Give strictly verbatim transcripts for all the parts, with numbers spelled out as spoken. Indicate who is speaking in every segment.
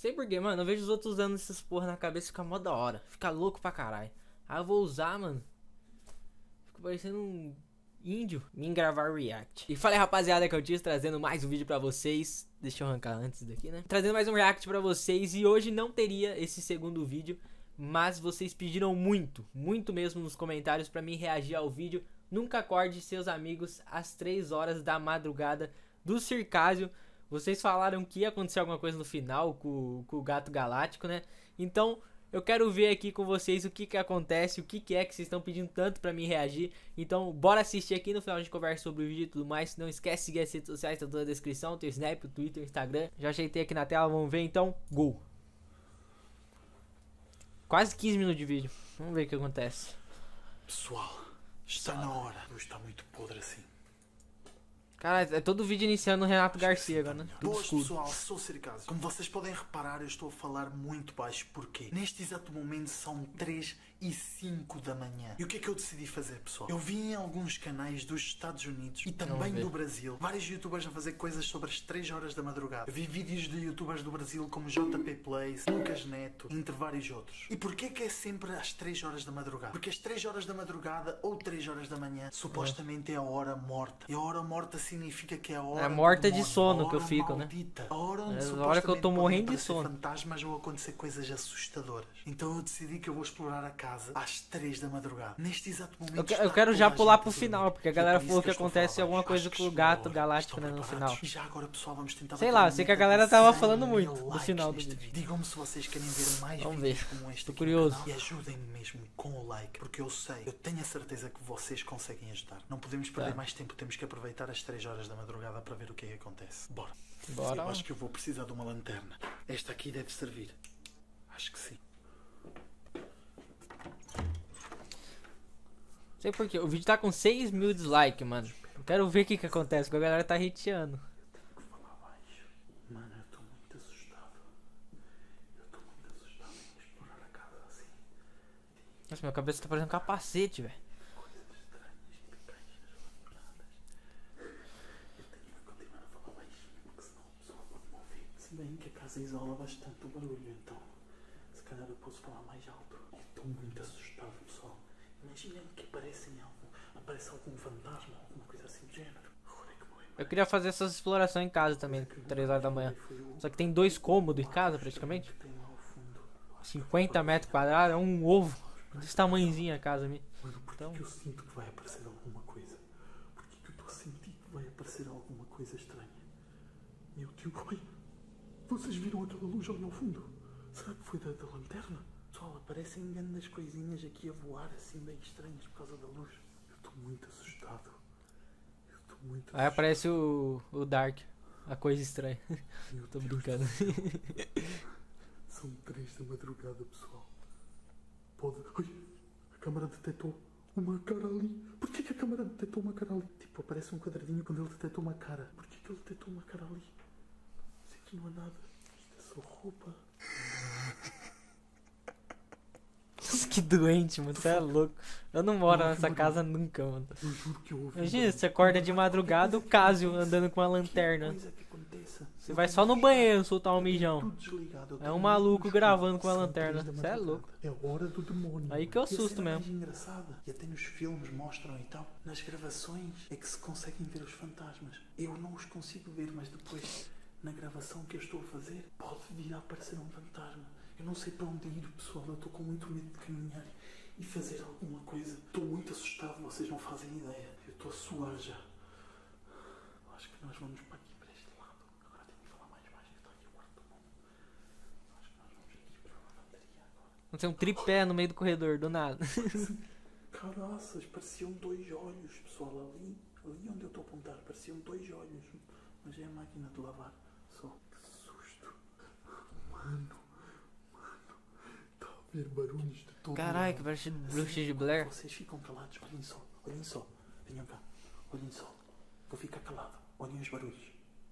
Speaker 1: Sei porquê, mano. Eu vejo os outros usando essas porra na cabeça e fica mó da hora. Fica louco pra caralho. Aí eu vou usar, mano. Fico parecendo um índio. Vim gravar react. E falei, rapaziada, que eu tinha trazendo mais um vídeo pra vocês. Deixa eu arrancar antes daqui, né? Trazendo mais um react pra vocês. E hoje não teria esse segundo vídeo. Mas vocês pediram muito, muito mesmo nos comentários pra mim reagir ao vídeo. Nunca acorde seus amigos às três horas da madrugada do Circásio. Vocês falaram que ia acontecer alguma coisa no final com, com o Gato Galáctico, né? Então eu quero ver aqui com vocês o que que acontece, o que que é que vocês estão pedindo tanto pra mim reagir. Então bora assistir aqui, no final a gente conversa sobre o vídeo e tudo mais. Não esquece de seguir as redes sociais, tá tudo na descrição. Tem o Snap, o Twitter, o Instagram. Já ajeitei aqui na tela, vamos ver então. Gol! Quase quinze minutos de vídeo. Vamos ver o que acontece.
Speaker 2: Pessoal, está na hora. Não está muito podre assim.
Speaker 1: Cara, é todo vídeo iniciando o Renato Garcia agora, né? Tudo
Speaker 2: Boas,
Speaker 1: escuro.
Speaker 2: pessoal, sou o Circásio. Como vocês podem reparar, eu estou a falar muito baixo. Porquê? Neste exato momento são três e cinco da manhã. E o que é que eu decidi fazer, pessoal? Eu vi em alguns canais dos Estados Unidos e também do Brasil vários youtubers a fazer coisas sobre as três horas da madrugada. Eu vi vídeos de youtubers do Brasil como J P Plays, Lucas Neto, entre vários outros. E porquê que é sempre às três horas da madrugada? Porque as três horas da madrugada ou três horas da manhã supostamente é a hora morta. E a hora morta significa que é a hora
Speaker 1: É morta de
Speaker 2: demônio,
Speaker 1: sono
Speaker 2: a
Speaker 1: que eu
Speaker 2: hora
Speaker 1: fico,
Speaker 2: maldita,
Speaker 1: né?
Speaker 2: A hora onde
Speaker 1: É a hora que eu tô
Speaker 2: supostamente
Speaker 1: morrendo
Speaker 2: podem
Speaker 1: de
Speaker 2: aparecer
Speaker 1: sono.
Speaker 2: fantasmas ou acontecer coisas assustadoras. Então eu decidi que eu vou explorar a casa às três da madrugada. Neste exato momento.
Speaker 1: Eu, que- eu
Speaker 2: está
Speaker 1: quero já
Speaker 2: toda a
Speaker 1: pular
Speaker 2: gente
Speaker 1: pro
Speaker 2: a dormir.
Speaker 1: final, porque a
Speaker 2: E é
Speaker 1: galera
Speaker 2: por isso
Speaker 1: falou que
Speaker 2: eu estou a
Speaker 1: acontece
Speaker 2: falar
Speaker 1: alguma
Speaker 2: baixo.
Speaker 1: coisa
Speaker 2: Acho
Speaker 1: com o
Speaker 2: que
Speaker 1: Gato
Speaker 2: chegou a hora.
Speaker 1: Galáctico, né,
Speaker 2: Estão
Speaker 1: no
Speaker 2: preparados?
Speaker 1: final.
Speaker 2: E já agora, pessoal, vamos tentar
Speaker 1: Sei
Speaker 2: bater
Speaker 1: lá,
Speaker 2: uma
Speaker 1: sei que a
Speaker 2: meta
Speaker 1: galera
Speaker 2: de
Speaker 1: tava
Speaker 2: cem
Speaker 1: falando
Speaker 2: mil
Speaker 1: muito do
Speaker 2: likes
Speaker 1: final do
Speaker 2: neste
Speaker 1: vídeo.
Speaker 2: Digam-me se vocês querem ver mais
Speaker 1: Vamos
Speaker 2: vídeos
Speaker 1: ver.
Speaker 2: como este
Speaker 1: Tô
Speaker 2: aqui
Speaker 1: curioso.
Speaker 2: no canal. E ajudem-me mesmo com o like, porque eu sei, eu tenho a certeza que vocês conseguem ajudar. Não podemos perder
Speaker 1: Tá.
Speaker 2: mais tempo, temos que aproveitar as três horas da madrugada para ver o que é que acontece. Bora.
Speaker 1: Bora.
Speaker 2: Eu acho que eu vou precisar de uma lanterna. Esta aqui deve servir. Acho que sim.
Speaker 1: Sei porquê. O vídeo tá com seis mil dislikes, mano. Eu quero ver o que que acontece, porque a galera tá hateando.
Speaker 2: Tenho que falar baixo. Mano, eu estou muito assustado. Eu estou muito assustado em explorar a casa assim.
Speaker 1: Nossa, minha cabeça tá parecendo um capacete, velho.
Speaker 2: Coisas estranhas, pequenas, abandonadas. Eu tenho que continuar a falar baixinho, porque senão o pessoal pode me ouvir. Se bem que a casa isola bastante o barulho, então se calhar eu posso falar mais alto. Eu estou muito assustado, pessoal. Imaginem que aparecem algo, aparece algum fantasma, alguma coisa assim do género. Agora é que me lembro.
Speaker 1: Eu queria fazer essas explorações em casa também, três horas da manhã. Só que tem dois cômodos em casa, praticamente.
Speaker 2: Tem lá ao fundo.
Speaker 1: cinquenta metros quadrados, é um ovo. Desse tamanhozinho a casa minha.
Speaker 2: Mano, por
Speaker 1: Então-
Speaker 2: que eu sinto que vai aparecer alguma coisa? Por que eu estou a sentir que vai aparecer alguma coisa estranha? Meu Deus, olha! Vocês viram aquela luz ali ao fundo? Será que foi da, da lanterna? Pessoal, aparecem grandes coisinhas aqui a voar assim bem estranhas por causa da luz. Eu estou muito assustado. Eu estou muito
Speaker 1: Aí aparece o, o Dark, a coisa estranha.
Speaker 2: Meu
Speaker 1: Tô
Speaker 2: Deus
Speaker 1: brincando.
Speaker 2: do céu. São três da madrugada, pessoal. Pode. Ai, a câmara detectou uma cara ali. Por que, que a câmara detectou uma cara ali? Tipo, aparece um quadradinho quando ele detectou uma cara. Por que, que ele detectou uma cara ali? Isso aqui não é nada. Isto é só roupa.
Speaker 1: Que doente, mano. Você é louco. Eu não moro nessa casa nunca, mano.
Speaker 2: Eu juro que eu ouvi.
Speaker 1: Imagina, você acorda de madrugada, o Casio andando com uma lanterna.
Speaker 2: Coisa que aconteça.
Speaker 1: Você vai só no banheiro soltar um mijão.
Speaker 2: Tudo desligado. Eu
Speaker 1: É
Speaker 2: tenho
Speaker 1: um maluco
Speaker 2: luz,
Speaker 1: gravando com a
Speaker 2: são
Speaker 1: lanterna.
Speaker 2: três da
Speaker 1: Cê é
Speaker 2: madrugada.
Speaker 1: louco.
Speaker 2: É a hora do demônio.
Speaker 1: Aí que eu
Speaker 2: E a
Speaker 1: assusto
Speaker 2: cena
Speaker 1: mesmo.
Speaker 2: mais engraçada, e até nos filmes mostram e tal, nas gravações é que se conseguem ver os fantasmas. Eu não os consigo ver, mas depois, na gravação que eu estou a fazer, pode vir a aparecer um fantasma. Eu não sei para onde ir, pessoal. Eu estou com muito medo de caminhar e fazer alguma coisa. Estou muito assustado, vocês não fazem ideia. Eu estou a suar já. Acho que nós vamos para aqui, para este lado. Agora tenho que falar mais baixo, que está aqui o quarto do mundo. Acho que nós vamos aqui para a lavanderia agora.
Speaker 1: Tem um tripé no meio do corredor, do nada.
Speaker 2: Caraças, pareciam dois olhos, pessoal, ali, ali onde eu estou a apontar, pareciam dois olhos, mas é a máquina de lavar, só, que susto, mano, mano, está a haver barulhos de todo
Speaker 1: Caralho,
Speaker 2: lado.
Speaker 1: que parece bruxa de Blair.
Speaker 2: Vocês ficam calados, olhem só, olhem só, venham cá, olhem só, vou ficar calado, olhem os barulhos,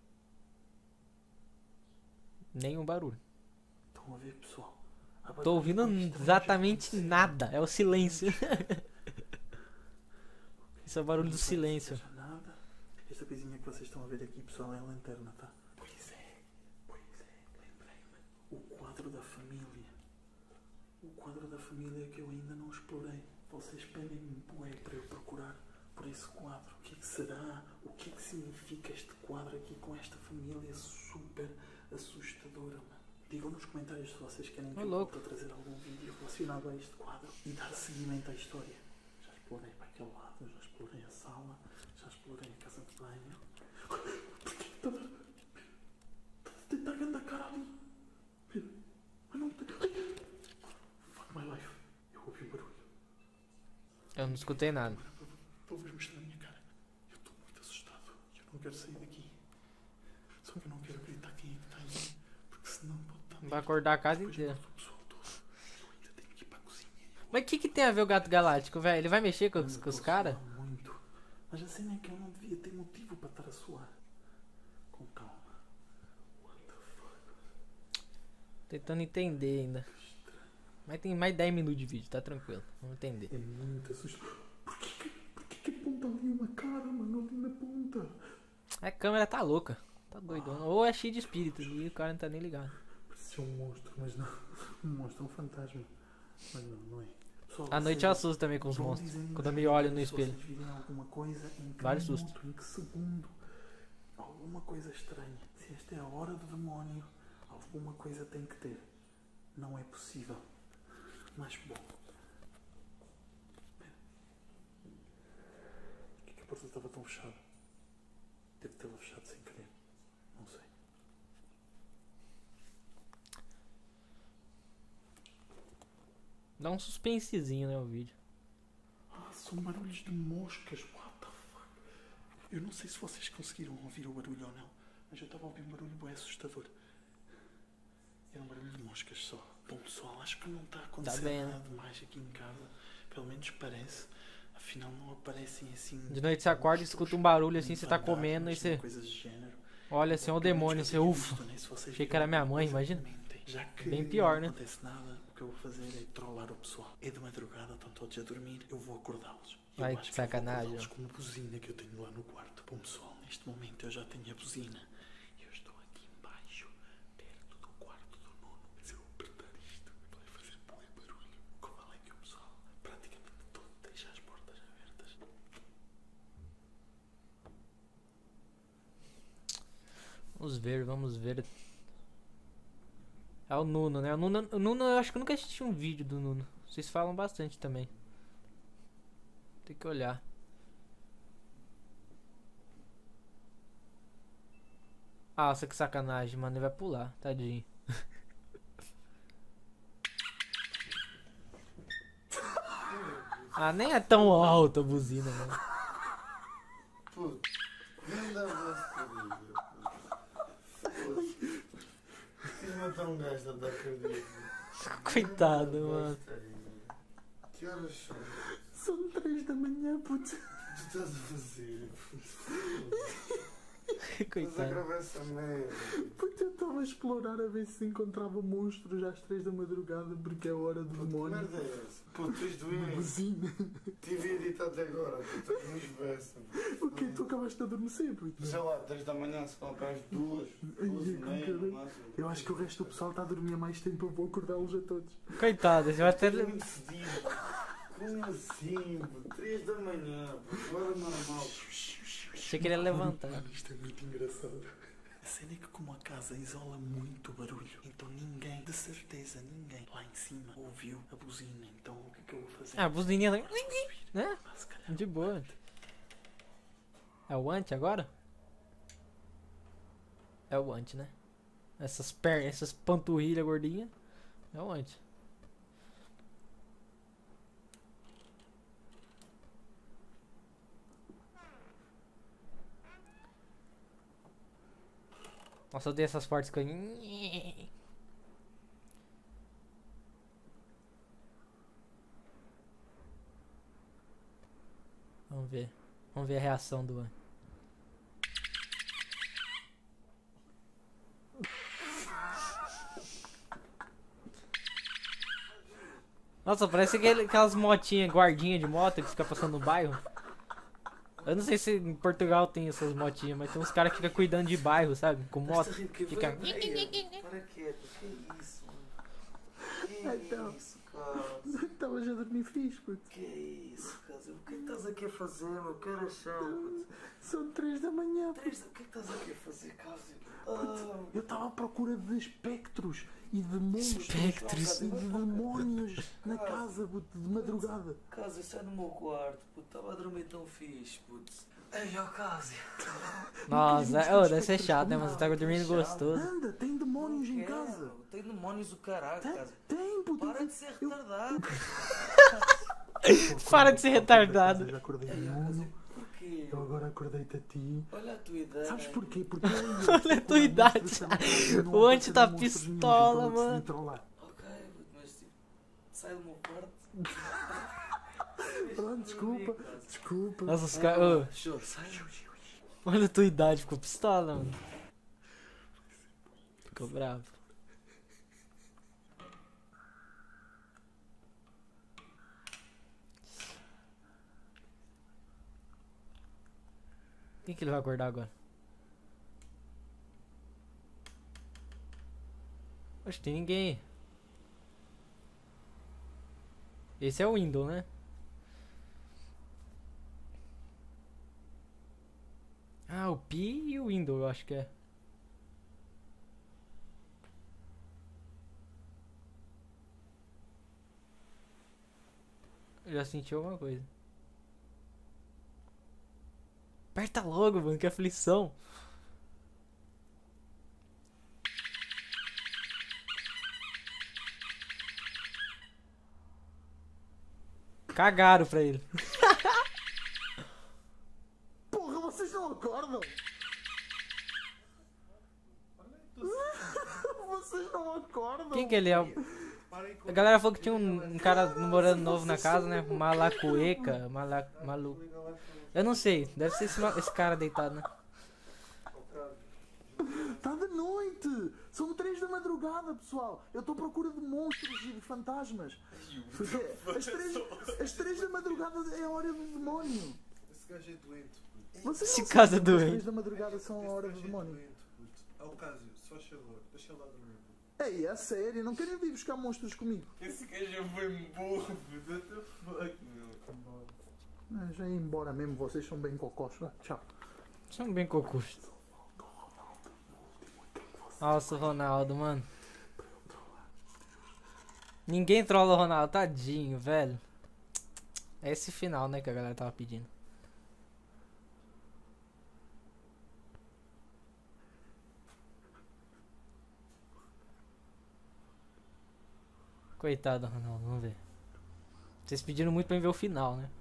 Speaker 1: Nenhum barulho.
Speaker 2: estão a ver, pessoal? Há
Speaker 1: Tô
Speaker 2: barulhos
Speaker 1: ouvindo
Speaker 2: bem estranhos
Speaker 1: exatamente
Speaker 2: acontecendo.
Speaker 1: nada. É o silêncio. Isso é o barulho do
Speaker 2: Não sei se
Speaker 1: silêncio.
Speaker 2: seja nada. Esta coisinha que vocês estão a ver aqui, pessoal, é a lanterna, tá? Pois é, pois é, lembrei-me. O quadro da família que eu ainda não explorei. Vocês pedem-me bué para eu procurar por esse quadro. O que é que será? O que é que significa este quadro aqui com esta família super assustadora, mano? Digam nos comentários se vocês querem que eu volte a trazer algum vídeo relacionado a este quadro e dar seguimento à história. Já explorei para aquele lado, já explorei a sala, já explorei a casa de banho. Porquê que está a dar... Está a tentar ganhar a cara ali? Mas não tem... Fuck my life. Eu ouvi um barulho.
Speaker 1: Eu não escutei nada.
Speaker 2: Talvez mostrar a minha cara. Eu estou muito assustado. Eu não quero sair daqui. Só que eu não quero gritar quem é que está aí. Porque senão pode estar...
Speaker 1: Vai acordar a casa
Speaker 2: Depois
Speaker 1: inteira.
Speaker 2: mata o pessoal todo. Eu ainda tenho que ir para a cozinha.
Speaker 1: Mas o que que tem a ver o Gato Galáctico, velho? Ele vai mexer com, os- com os caras?
Speaker 2: Muito. Mas a cena é que eu não devia ter motivo para estar a suar. Com calma. What the fuck?
Speaker 1: Tentando entender ainda. Mas tem mais dez minutos de vídeo, tá tranquilo. Vamos entender.
Speaker 2: É muito assustador. Porquê que, porquê que aponta ali uma cara, mano? Ali na ponta.
Speaker 1: A câmera tá louca. Tá doidona. Ou é cheio de espíritos e o cara não tá nem ligado.
Speaker 2: Parecia um monstro, mas não. Um monstro, um fantasma. Mas não, não é. Pessoal,
Speaker 1: À noite eu assusto também com os
Speaker 2: vão
Speaker 1: monstros.
Speaker 2: dizendo
Speaker 1: Quando eu
Speaker 2: nos
Speaker 1: me olho no
Speaker 2: comentários
Speaker 1: espelho.
Speaker 2: Se vocês virem alguma coisa, em que
Speaker 1: Vários
Speaker 2: minuto,
Speaker 1: sustos.
Speaker 2: em que segundo, alguma coisa estranha. Se esta é a hora do demónio, alguma coisa tem que ter. Não é possível. Mas bom. Espera. Por que que a porta estava tão fechada? Deve tê-la fechado sem querer. Não sei.
Speaker 1: Dá um suspensezinho, né, o vídeo.
Speaker 2: Ah, são barulhos de moscas. What the fuck? Eu não sei se vocês conseguiram ouvir o barulho ou não, mas eu estava a ouvir um barulho bem assustador. Era um barulho de moscas só. Bom pessoal, acho que não está a acontecer
Speaker 1: bem,
Speaker 2: nada
Speaker 1: né?
Speaker 2: demais aqui em casa. Pelo menos parece. Afinal não aparecem assim...
Speaker 1: De noite você acorda e escuta um barulho assim, você tá comendo e
Speaker 2: fantasmas, nem
Speaker 1: você
Speaker 2: coisas do género.
Speaker 1: olha assim, é o
Speaker 2: Pelo menos
Speaker 1: demônio,
Speaker 2: que
Speaker 1: você
Speaker 2: eu tenha
Speaker 1: ufa.
Speaker 2: visto, né? Se vocês
Speaker 1: Achei que era
Speaker 2: viram
Speaker 1: minha mãe,
Speaker 2: alguma coisa,
Speaker 1: imagina.
Speaker 2: comentem. Já que
Speaker 1: Bem pior,
Speaker 2: não
Speaker 1: né?
Speaker 2: acontece nada, o que eu vou fazer é trollar o pessoal. É de madrugada, estão todos a dormir, eu vou acordá-los. Eu
Speaker 1: Ai,
Speaker 2: acho
Speaker 1: que
Speaker 2: que eu vou
Speaker 1: sacanagem.
Speaker 2: acordá-los com uma buzina que eu tenho lá no quarto. Bom pessoal, neste momento eu já tenho a buzina. Eu estou aqui embaixo, perto do quarto do nono. Se eu apertar isto, vai fazer muito barulho. O que vale é que o pessoal praticamente todo deixa as portas abertas.
Speaker 1: Vamos ver, vamos ver. É o Nuno, né? O Nuno, o Nuno eu acho que eu nunca assisti um vídeo do Nuno. Vocês falam bastante também. Tem que olhar. Ah, nossa, que sacanagem, mano. Ele vai pular, tadinho. Ah, nem é tão alta a buzina, mano.
Speaker 3: Puto, ainda você. Fiz matar um gajo da da cardíaca.
Speaker 1: Coitado, mano.
Speaker 3: Que horas são?
Speaker 2: São três da manhã, puto.
Speaker 3: O que tu estás a fazer? Estás a
Speaker 1: Coitado.
Speaker 3: gravar essa merda.
Speaker 2: Puto, eu estava a explorar a ver se encontrava monstros às três da madrugada porque é a hora do
Speaker 3: Puto, que
Speaker 2: demónio.
Speaker 3: merda é essa? Puto, tens
Speaker 2: Uma
Speaker 3: doente.
Speaker 2: buzina.
Speaker 3: Tive editado até agora. Puto, que nos beça.
Speaker 2: O que tu acabaste de adormecer, puto?
Speaker 3: Sei lá, três da manhã, se não para as duas,
Speaker 2: Ai,
Speaker 3: duas e
Speaker 2: com
Speaker 3: meia,
Speaker 2: caralho.
Speaker 3: no máximo.
Speaker 2: Eu acho que o resto do pessoal está a dormir há mais tempo, eu vou acordá-los a todos.
Speaker 1: Coitado, você vai até.
Speaker 3: É muito cedido. Como assim? Puto? três da manhã, puto, hora normal.
Speaker 1: Você queria levantar.
Speaker 2: Mano, isto é muito engraçado. A cena é que como a casa isola muito barulho, então ninguém, de certeza ninguém, lá em cima ouviu a buzina. Então o que é que eu vou fazer?
Speaker 1: Ah, a buzininha, né?
Speaker 2: Ah, se calhar
Speaker 1: De boa. É o ante agora? É o ante, né? Essas pernas, essas panturrilhas gordinhas. É o ante. Nossa, eu odeio essas partes que eu... Vamos ver. Vamos ver a reação do ante. Nossa, parece aquele, aquelas motinhas, guardinha de moto que fica passando no bairro. Eu não sei se em Portugal tem essas motinhas, mas tem uns caras que ficam cuidando de bairro, sabe? Com moto. Fica...
Speaker 3: Para quieto, que é isso, mano? Que
Speaker 2: Então.
Speaker 3: isso, cara?
Speaker 2: estavas a dormir fixe, puto.
Speaker 3: Que é isso, Cásio? O que é que estás aqui a fazer, meu? Que horas são?
Speaker 2: São três da manhã, puto.
Speaker 3: Três da... O que é que estás aqui a fazer, Cásio? Ah,
Speaker 2: Eu estava à procura de espectros e de monstros
Speaker 1: Espectros.
Speaker 2: e de demónios na casa, puto, de madrugada.
Speaker 3: Cásio, sai do meu quarto, puto. Estava a dormir tão fixe, puto. Ei, ó, Cásio.
Speaker 1: Nossa, oh, deve ser chato, né? Mas você tá dormindo gostoso.
Speaker 2: Anda, tem demónios em
Speaker 3: Quero.
Speaker 2: casa.
Speaker 3: Tem demónios do caralho,
Speaker 2: Tem,
Speaker 3: Cásio.
Speaker 2: tem, puto.
Speaker 3: Para de ser retardado.
Speaker 1: Para de ser retardado.
Speaker 2: Eu já acordei de Nuno,
Speaker 3: Porquê?
Speaker 2: eu agora acordei-te a ti.
Speaker 3: Olha a tua ideia.
Speaker 2: Sabes porquê? Porque
Speaker 1: Olha a tua idade. O Anti tá pistola, mano.
Speaker 3: Ok, puto, mas tipo, sai do meu quarto.
Speaker 2: Pronto, desculpa, desculpa.
Speaker 1: Nossa, os caras.
Speaker 3: Show, sai.
Speaker 1: Olha a tua idade, ficou pistola, mano. Ficou bravo. Quem que ele vai acordar agora? Acho que tem ninguém. Esse é o Windows, né? Ah, o Pi e o Windows, eu acho que é. Eu já senti alguma coisa. Aperta logo, mano, que aflição. Cagaram pra ele.
Speaker 2: Porra, vocês não acordam? Vocês não acordam?
Speaker 1: Quem que ele é? A galera falou que tinha um, um cara morando novo na casa, né? Malacueca, Mala, Malu... Eu não sei, deve ser esse, ma- esse cara deitado, né?
Speaker 2: Tá de noite! São três da madrugada, pessoal! Eu estou à procura de monstros e de fantasmas! Porque às três, às três da madrugada é a hora do demónio!
Speaker 3: Esse gajo é doente, puto.
Speaker 2: Vocês
Speaker 1: Esse
Speaker 2: não
Speaker 1: caso é
Speaker 2: sabem que as
Speaker 1: doente.
Speaker 2: três da madrugada são a hora do demónio!
Speaker 3: Ao Cásio, se faz favor, deixa lá dormir.
Speaker 2: Ei, é sério, não querem vir buscar monstros comigo?
Speaker 3: Esse gajo foi burro, puto. What the fuck, meu?
Speaker 2: Ah, já ia embora mesmo, vocês são bem cocós. Vá, tchau.
Speaker 1: São bem cocos. Nossa, o Ronaldo, mano. Ninguém trola o Ronaldo, tadinho, velho. É esse final, né, que a galera tava pedindo. Coitado do Ronaldo, vamos ver. Vocês pediram muito pra mim ver o final, né?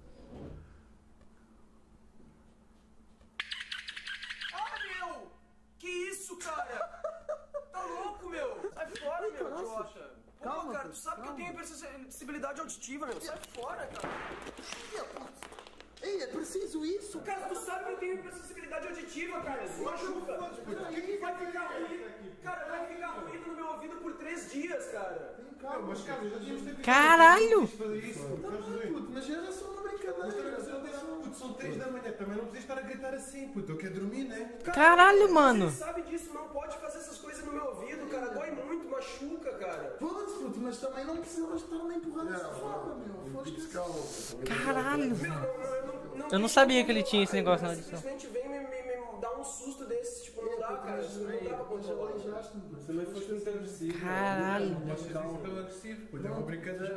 Speaker 4: Ah, meu! Que isso, cara? Tá louco, meu? Sai fora, meu,
Speaker 2: Nossa.
Speaker 4: idiota. Pô,
Speaker 2: Calma,
Speaker 4: cara, tu sabe
Speaker 2: calma.
Speaker 4: que eu tenho hipersensibilidade auditiva, meu. Sai fora, cara.
Speaker 2: Ei, é preciso isso!
Speaker 4: Cara, tu sabe que eu tenho hipersensibilidade auditiva, cara. Isso machuca. Vai ficar ruído. Cara, vai ficar ruído no meu ouvido por três dias, cara.
Speaker 3: Mas, Cásio, já tínhamos tempo.
Speaker 1: Caralho!
Speaker 3: Fazer isso, puto.
Speaker 2: Mas era só uma brincadeira.
Speaker 3: Puto, são três da manhã, também não podias estar a gritar assim, puto. Eu quero dormir, né?
Speaker 1: Caralho, mano!
Speaker 4: Você sabe disso, não pode fazer essas coisas no meu ouvido, cara. Dói muito, machuca, cara.
Speaker 2: Foda-se, puto, mas também não precisavas estar me empurrando dessa forma, meu. Foda-se.
Speaker 1: Caralho!
Speaker 4: Meu, não, não, não, não
Speaker 1: Eu não
Speaker 4: tem
Speaker 1: sabia
Speaker 4: como
Speaker 1: que ele tinha esse
Speaker 4: controlar,
Speaker 1: negócio na
Speaker 4: cara.
Speaker 1: audição.
Speaker 4: Simplesmente vem me, me, me dar um susto desse, tipo, não dá, cara. Isso não dá pra controlar.
Speaker 3: Também foste muito agressivo.
Speaker 1: Caralho!
Speaker 3: Não podes ser tão agressivo, puto. É uma brincadeira.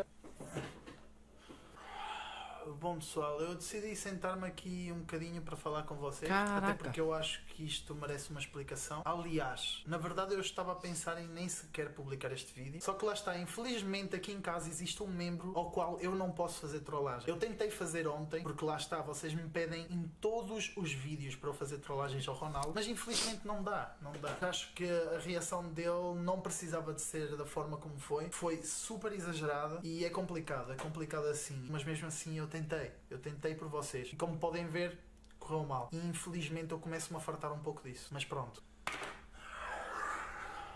Speaker 2: Bom pessoal, eu decidi sentar-me aqui um bocadinho para falar com vocês,
Speaker 1: Caraca.
Speaker 2: até porque eu acho que isto merece uma explicação. Aliás, na verdade eu estava a pensar em nem sequer publicar este vídeo, só que lá está, infelizmente aqui em casa existe um membro ao qual eu não posso fazer trollagem. Eu tentei fazer ontem, porque lá está, vocês me pedem em todos os vídeos para eu fazer trollagens ao Ronaldo, mas infelizmente não dá, não dá. Acho que a reação dele não precisava de ser da forma como foi, foi super exagerada e é complicado, é complicado assim, mas mesmo assim eu tentei. Tentei, eu tentei por vocês. E como podem ver, correu mal. E infelizmente eu começo-me a fartar um pouco disso. Mas pronto.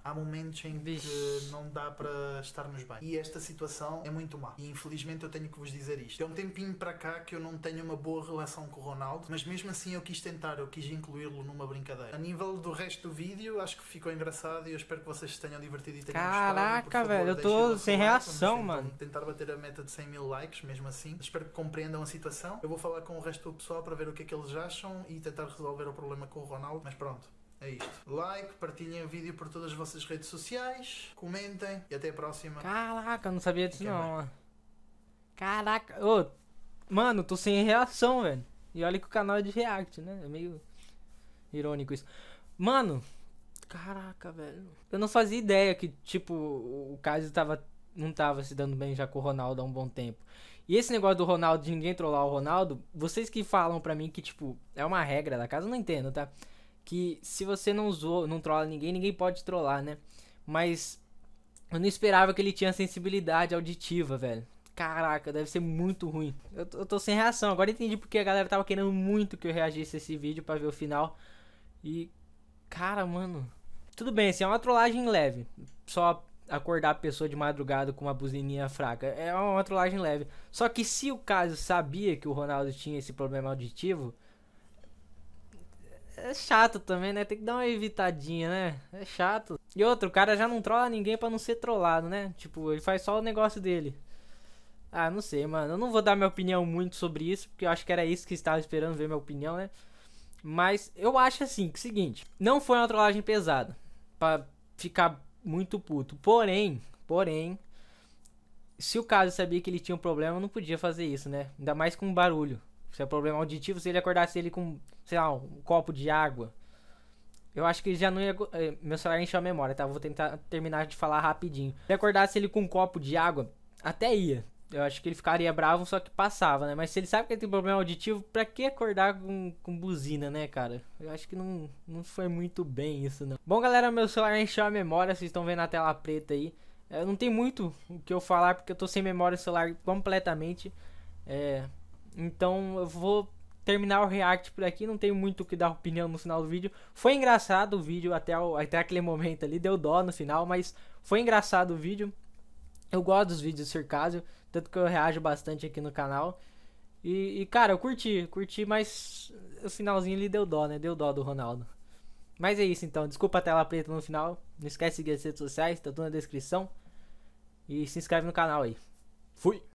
Speaker 2: Há momentos em que
Speaker 1: Vixe.
Speaker 2: não dá para estarmos bem. E esta situação é muito má. E infelizmente eu tenho que vos dizer isto. É um tempinho para cá que eu não tenho uma boa relação com o Ronaldo, mas mesmo assim eu quis tentar, eu quis incluí-lo numa brincadeira. A nível do resto do vídeo, acho que ficou engraçado e eu espero que vocês se tenham divertido e tenham
Speaker 1: Caraca,
Speaker 2: gostado. Por favor,
Speaker 1: velho, eu
Speaker 2: deixem
Speaker 1: tô
Speaker 2: o vosso
Speaker 1: sem
Speaker 2: like.
Speaker 1: reação,
Speaker 2: Vamos
Speaker 1: mano.
Speaker 2: tentar bater a meta de cem mil likes, mesmo assim. Espero que compreendam a situação. Eu vou falar com o resto do pessoal para ver o que é que eles acham e tentar resolver o problema com o Ronaldo, mas pronto. É isto. Like, partilhem o vídeo por todas as vossas redes sociais, comentem e até a próxima.
Speaker 1: Caraca, eu não sabia disso
Speaker 2: Quer
Speaker 1: não,
Speaker 2: mais?
Speaker 1: mano. Caraca, ô, mano, tô sem reação, velho. E olha que o canal é de react, né? É meio irônico isso. Mano, caraca, velho. Eu não fazia ideia que, tipo, o Cássio tava, não tava se dando bem já com o Ronaldo há um bom tempo. E esse negócio do Ronaldo, de ninguém trollar o Ronaldo, vocês que falam pra mim que, tipo, é uma regra da casa, eu não entendo, tá? Que se você não usou, não trola ninguém, ninguém pode trollar, né? Mas eu não esperava que ele tinha sensibilidade auditiva, velho. Caraca, deve ser muito ruim. Eu, eu tô sem reação. Agora entendi porque a galera tava querendo muito que eu reagisse a esse vídeo pra ver o final. E, cara, mano, tudo bem, assim, é uma trollagem leve. Só acordar a pessoa de madrugada com uma buzininha fraca. É uma trollagem leve. Só que se o caso sabia que o Ronaldo tinha esse problema auditivo, é chato também, né? Tem que dar uma evitadinha, né? É chato. E outro, o cara já não trola ninguém pra não ser trollado, né? Tipo, ele faz só o negócio dele. Ah, não sei, mano. Eu não vou dar minha opinião muito sobre isso, porque eu acho que era isso que estava esperando ver minha opinião, né? Mas eu acho assim, que é o seguinte, não foi uma trollagem pesada, pra ficar muito puto. Porém, porém, se o caso sabia que ele tinha um problema, não podia fazer isso, né? Ainda mais com barulho. Se é problema auditivo, se ele acordasse ele com, sei lá, um copo de água, eu acho que ele já não ia... Meu celular encheu a memória, tá? Vou tentar terminar de falar rapidinho. Se ele acordasse ele com um copo de água, até ia. Eu acho que ele ficaria bravo, só que passava, né? Mas se ele sabe que ele tem problema auditivo, pra que acordar com, com buzina, né, cara? Eu acho que não, não foi muito bem isso, não. Bom, galera, meu celular encheu a memória, vocês estão vendo a tela preta aí. É, não tem muito o que eu falar, porque eu tô sem memória no celular completamente. É... Então eu vou terminar o react por aqui, não tenho muito o que dar opinião no final do vídeo. Foi engraçado o vídeo até, o, até aquele momento ali, deu dó no final, mas foi engraçado o vídeo. Eu gosto dos vídeos do Circásio, tanto que eu reajo bastante aqui no canal. E, e cara, eu curti, curti, mas o finalzinho ali deu dó, né? Deu dó do Ronaldo. Mas é isso então, desculpa a tela preta no final. Não esquece de seguir as redes sociais, tá tudo na descrição. E se inscreve no canal aí. Fui!